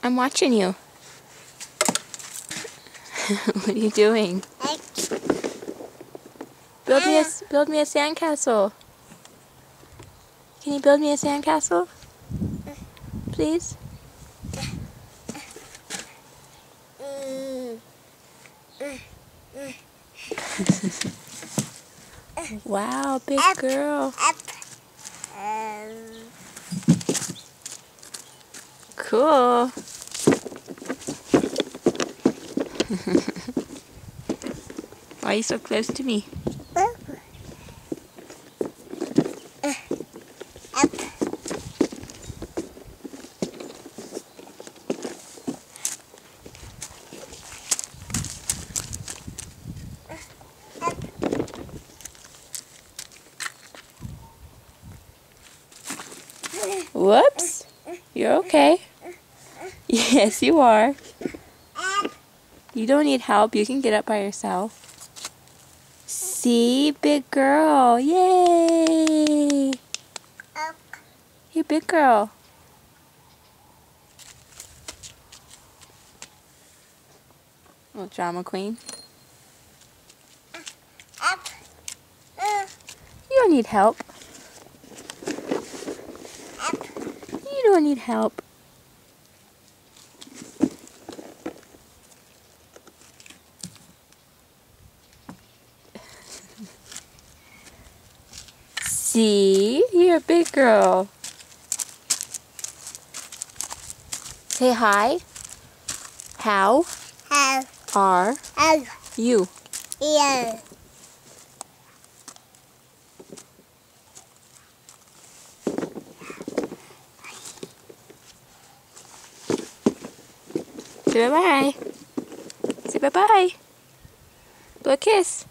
I'm watching you. What are you doing? Build me a sandcastle. Can you build me a sandcastle? Please? Wow, big girl. Cool. Why are you so close to me? Whoops. You're okay. Yes, you are. You don't need help. You can get up by yourself. See? Big girl. Yay! You're a big girl. Little drama queen. You don't need help. You don't need help. See? You're a big girl. Say hi. How? How? Are? How? You? Yeah. Say bye-bye. Say bye-bye. Blow a kiss.